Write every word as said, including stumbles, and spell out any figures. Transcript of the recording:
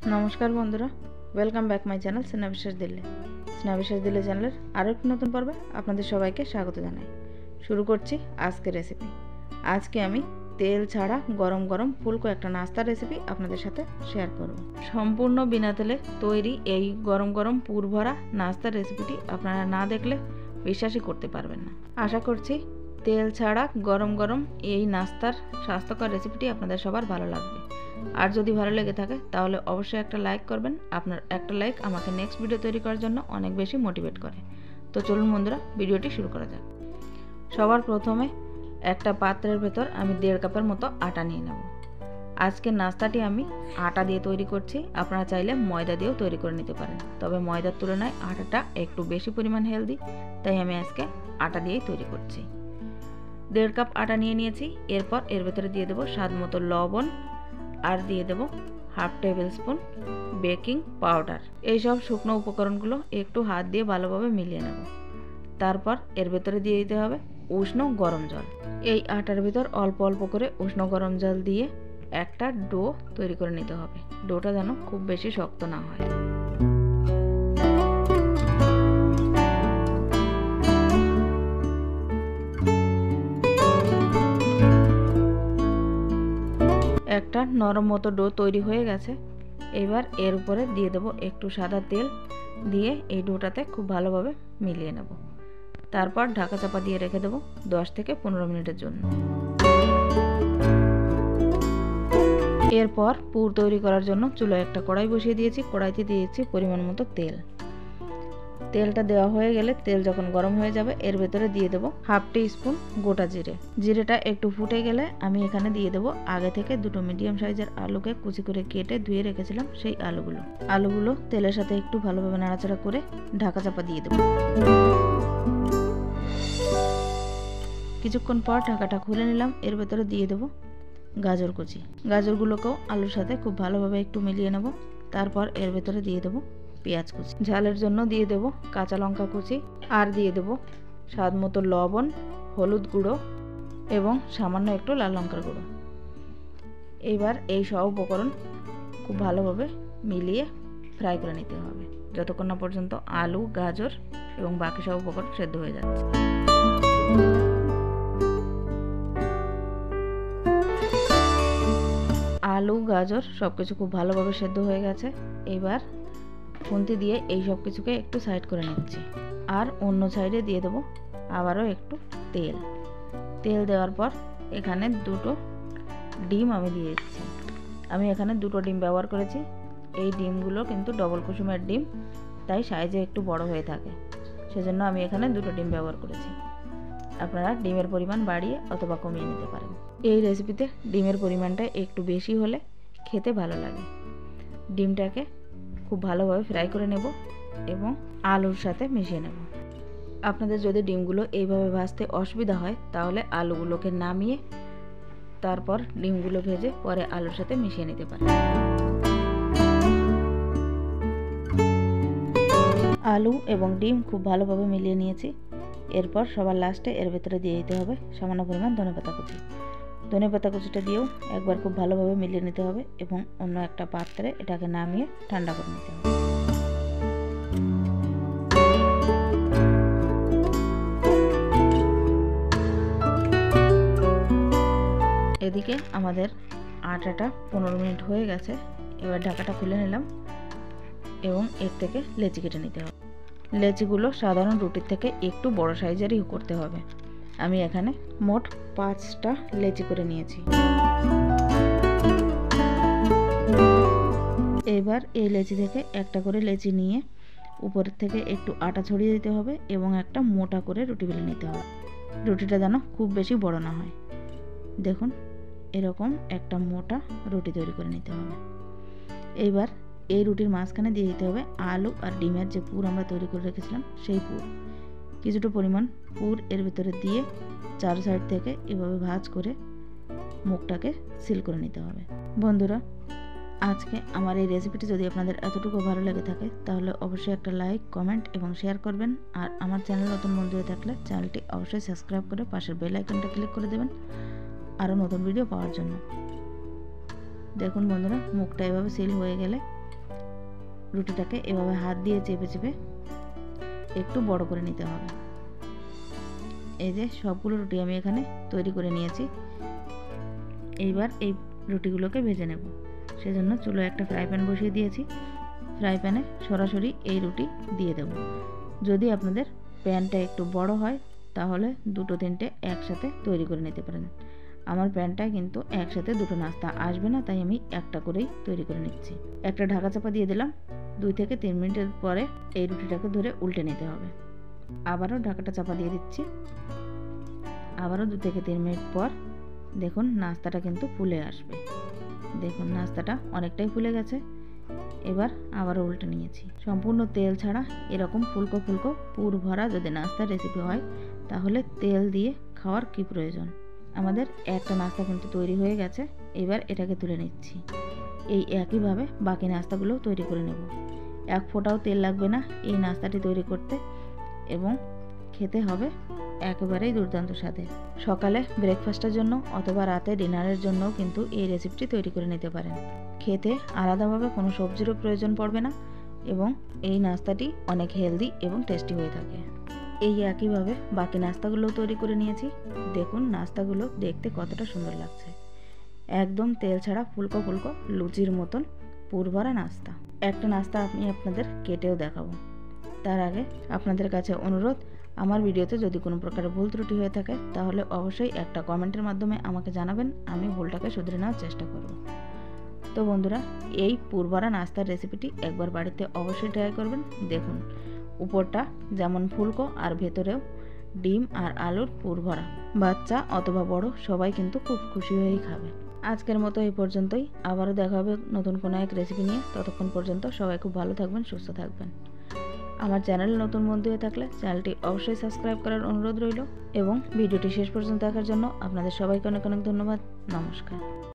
নমস্কার বন্ধুরা, welcome back my channel Sneha Biswas Delhi. Sneha Biswas Delhi চ্যানেলের আরও একটি নতুন পর্বে আপনাদের সবাইকে স্বাগত জানাই। শুরু করছি আজকের রেসিপি। আজকে আমি তেল ছাড়া গরম গরম ফুলকো একটা নাস্তার রেসিপি আপনাদের সাথে শেয়ার করব। সম্পূর্ণ বিনা তেলে তৈরি এই গরম গরম পুর ভরা নাস্তার রেসিপিটি আপনারা না দেখলে বিশ্বাসই করতে পারবেন না। আশা করছি তেল ছাড়া গরম গরম এই নাস্তার স্বাস্থ্যকর রেসিপিটি আপনাদের সবার ভালো লাগবে। আর যদি ভালো লেগে থাকে তাহলে অবশ্যই একটা লাইক করবেন। আপনার একটা লাইক আমাকে নেক্সট ভিডিও তৈরি করার জন্য অনেক বেশি মোটিভেট করে। তো চলুন বন্ধুরা, ভিডিওটি শুরু করা যাক। সবার প্রথমে একটা পাত্রের ভেতর আমি দেড় কাপের মতো আটা নিয়ে নেব। আজকের নাস্তাটি আমি আটা দিয়ে তৈরি করছি, আপনারা চাইলে ময়দা দিয়েও তৈরি করে নিতে পারেন, তবে ময়দার তুলনায় আটাটা একটু বেশি পরিমাণ হেলদি, তাই আমি আজকে আটা দিয়েই তৈরি করছি। দেড় কাপ আটা নিয়ে নিয়েছি। এরপর এর ভেতরে দিয়ে দেবো স্বাদ মতো লবণ আর দিয়ে দেবো half tablespoon baking powder. এইসব শুকনো উপকরণগুলো একটু হাত দিয়ে ভালোভাবে মিলিয়ে নেব। তারপর এর ভেতরে দিয়ে দিতে হবে উষ্ণ গরম জল। এই আটার ভেতর অল্প অল্প করে উষ্ণ গরম জল দিয়ে একটা ডো তৈরি করে নিতে হবে। ডোটা যেন খুব বেশি শক্ত না হয়। একটা নরম মতো ডো তৈরি হয়ে গেছে। এবার এর উপরে দিয়ে দেবো একটু সাদা তেল, দিয়ে এই ডোটাতে খুব ভালোভাবে মিলিয়ে নেব। তারপর ঢাকা চাপা দিয়ে রেখে দেবো দশ থেকে পনেরো মিনিটের জন্য। এরপর পুর তৈরি করার জন্য চুলায় একটা কড়াই বসিয়ে দিয়েছি। কড়াইতে দিয়েছি পরিমাণ মতো তেল। তেলটা দেওয়া হয়ে গেলে তেল যখন গরম হয়ে যাবে এর ভেতরে দিয়ে দেবো হাফ টি স্পুন গোটা জিরে। জিরেটা একটু ফুটে গেলে আমি এখানে দিয়ে দেবো আগে থেকে দুটো মিডিয়াম সাইজের আলুকে কুচি করে কেটে ধুয়ে রেখেছিলাম সেই আলুগুলো। আলুগুলো তেলের সাথে একটু ভালোভাবে নাড়াচাড়া করে ঢাকা চাপা দিয়ে দেবো। কিছুক্ষণ পর ঢাকাটা খুলে নিলাম। এর ভেতরে দিয়ে দেবো গাজর কুচি। গাজরগুলোকেও আলুর সাথে খুব ভালোভাবে একটু মিলিয়ে নেব। তারপর এর ভেতরে দিয়ে দেবো পেঁয়াজ কুচি। ঝালের জন্য দিয়ে দেব কাঁচা লঙ্কা কুচি, আর দিয়ে দেব স্বাদ মতো লবণ, হলুদ গুঁড়ো এবং সামান্য একটু লাল লঙ্কার গুঁড়ো। এবার এই সব উপকরণ খুব ভালোভাবে মিলিয়ে ফ্রাই করে নিতে হবে যতক্ষণ না পর্যন্ত আলু, গাজর এবং বাকি সব উপকরণ সেদ্ধ হয়ে যাচ্ছে। আলু, গাজর সব কিছু খুব ভালোভাবে সেদ্ধ হয়ে গেছে। এবার খুন্তি দিয়ে এই সব কিছুকে একটু সাইড করে নিচ্ছি। আর অন্য সাইডে দিয়ে দেবো আবারও একটু তেল। তেল দেওয়ার পর এখানে দুটো ডিম আমি দিয়ে দিচ্ছি। আমি এখানে দুটো ডিম ব্যবহার করেছি। এই ডিমগুলো কিন্তু ডবল কুসুমের ডিম, তাই সাইজে একটু বড় হয়ে থাকে, সেজন্য আমি এখানে দুটো ডিম ব্যবহার করেছি। আপনারা ডিমের পরিমাণ বাড়িয়ে অথবা কমিয়ে নিতে পারেন। এই রেসিপিতে ডিমের পরিমাণটা একটু বেশি হলে খেতে ভালো লাগে। ডিমটাকে খুব ভালোভাবে ফ্রাই করে নেব এবং আলুর সাথে মিশিয়ে নেব। আপনাদের যদি ডিমগুলো এইভাবে ভাজতে অসুবিধা হয় তাহলে আলুগুলোকে নামিয়ে তারপর ডিমগুলো ভেজে পরে আলুর সাথে মিশিয়ে নিতে পারেন। আলু এবং ডিম খুব ভালোভাবে মিলিয়ে নিয়েছি। এরপর সবার লাস্টে এর ভেতরে দিয়ে দিতে হবে সামান্য পরিমাণ ধনেপাতা কুচি। ধনেপাতা কুচিটা দিয়েও একবার খুব ভালোভাবে মিলিয়ে নিতে হবে এবং অন্য একটা পাত্রে এটাকে নামিয়ে ঠান্ডা করে নিতে হবে। এদিকে আমাদের আটাটা পনেরো মিনিট হয়ে গেছে। এবার ঢাকাটা খুলে নিলাম এবং এর থেকে লেচি কেটে নিতে হবে। লেচিগুলো সাধারণ রুটির থেকে একটু বড় সাইজেরই করতে হবে। আমি এখানে মোট পাঁচটা লেচি করে নিয়েছি। এবার এই লেচি থেকে একটা করে লেচি নিয়ে উপরের থেকে একটু আটা ছড়িয়ে দিতে হবে এবং একটা মোটা করে রুটি বেলে নিতে হবে। রুটিটা যেন খুব বেশি বড় না হয়। দেখুন, এরকম একটা মোটা রুটি তৈরি করে নিতে হবে। এইবার এই রুটির মাঝখানে দিয়ে দিতে হবে আলু আর ডিমের যে পুর আমরা তৈরি করে রেখেছিলাম সেই পুর। কিছুটা পরিমাণ পুর এর ভিতরে দিয়ে চার সাইড থেকে এভাবে ভাঁজ করে মুখটাকে সিল করে নিতে হবে। বন্ধুরা, আজকে আমার এই রেসিপিটি যদি আপনাদের এতটুকু ভালো লেগে থাকে তাহলে অবশ্যই একটা লাইক, কমেন্ট এবং শেয়ার করবেন। আর আমার চ্যানেল নতুন বন্ধু হয়ে থাকলে চ্যানেলটি অবশ্যই সাবস্ক্রাইব করে পাশের বেল আইকনটা ক্লিক করে দেবেন আরও নতুন ভিডিও পাওয়ার জন্য। দেখুন বন্ধুরা, মুখটা এভাবে সিল হয়ে গেলে রুটিটাকে এভাবে হাত দিয়ে চেপে চেপে একটু বড় করে নিতে হবে। এই যে সবগুলো রুটি আমি এখানে তৈরি করে নিয়েছি। এইবার এই রুটিগুলোকে ভেজে নেব। সেজন্য চুলোয় একটা ফ্রাই প্যান বসিয়ে দিয়েছি। ফ্রাই প্যানে সরাসরি এই রুটি দিয়ে দেব। যদি আপনাদের প্যানটা একটু বড় হয় তাহলে দুটো তিনটে একসাথে তৈরি করে নিতে পারেন। আমার প্যানটায় কিন্তু একসাথে দুটো নাস্তা আসবে না, তাই আমি একটা করেই তৈরি করে নিচ্ছি। একটা ঢাকা চাপা দিয়ে দিলাম। দুই থেকে তিন মিনিটের পরে এই রুটিটাকে ধরে উল্টে নিতে হবে। আবারও ঢাকাটা চাপা দিয়ে দিচ্ছি। আবারও দু থেকে তিন মিনিট পর দেখুন নাস্তাটা কিন্তু ফুলে আসবে। দেখুন নাস্তাটা অনেকটাই ফুলে গেছে। এবার আবারও উল্টে নিয়েছি। সম্পূর্ণ তেল ছাড়া এরকম ফুলকো ফুলকো পুর ভরা যদি নাস্তার রেসিপি হয় তাহলে তেল দিয়ে খাওয়ার কি প্রয়োজন। আমাদের একটা নাস্তা কিন্তু তৈরি হয়ে গেছে। এবার এটাকে তুলে নিচ্ছি। এই একইভাবে বাকি নাস্তাগুলো তৈরি করে নেব। এক ফোঁটাও তেল লাগবে না এই নাস্তাটি তৈরি করতে, এবং খেতে হবে একেবারেই দুর্দান্ত স্বাদে। সকালে ব্রেকফাস্টের জন্য অথবা রাতে ডিনারের জন্যও কিন্তু এই রেসিপিটি তৈরি করে নিতে পারেন। খেতে আলাদাভাবে কোনো সবজিরও প্রয়োজন পড়বে না, এবং এই নাস্তাটি অনেক হেলদি এবং টেস্টি হয়ে থাকে। এই একইভাবে বাকি নাস্তাগুলোও তৈরি করে নিয়েছি। দেখুন নাস্তাগুলো দেখতে কতটা সুন্দর লাগছে। একদম তেল ছাড়া ফুলকো ফুলকো লুচির মতন পুরভরা নাস্তা। একটা নাস্তা আমি আপনাদের কেটেও দেখাবো। তার আগে আপনাদের কাছে অনুরোধ, আমার ভিডিওতে যদি কোনো প্রকারের ভুল ত্রুটি হয়ে থাকে তাহলে অবশ্যই একটা কমেন্টের মাধ্যমে আমাকে জানাবেন। আমি ভুলটাকে শুধরে নেওয়ার চেষ্টা করব। তো বন্ধুরা, এই পুরভরা নাস্তার রেসিপিটি একবার বাড়িতে অবশ্যই ট্রাই করবেন। দেখুন উপরটা যেমন ফুলকো আর ভেতরেও ডিম আর আলুর পুরভরা। বাচ্চা অথবা বড় সবাই কিন্তু খুব খুশি হয়েই খাবে। আজকের মতো এই পর্যন্তই। আবারও দেখা হবে নতুন কোনো এক রেসিপি নিয়ে। ততক্ষণ পর্যন্ত সবাই খুব ভালো থাকবেন, সুস্থ থাকবেন। আমার চ্যানেলে নতুন বন্ধু হয়ে থাকলে চ্যানেলটি অবশ্যই সাবস্ক্রাইব করার অনুরোধ রইল, এবং ভিডিওটি শেষ পর্যন্ত দেখার জন্য আপনাদের সবাইকে অনেক অনেক ধন্যবাদ। নমস্কার।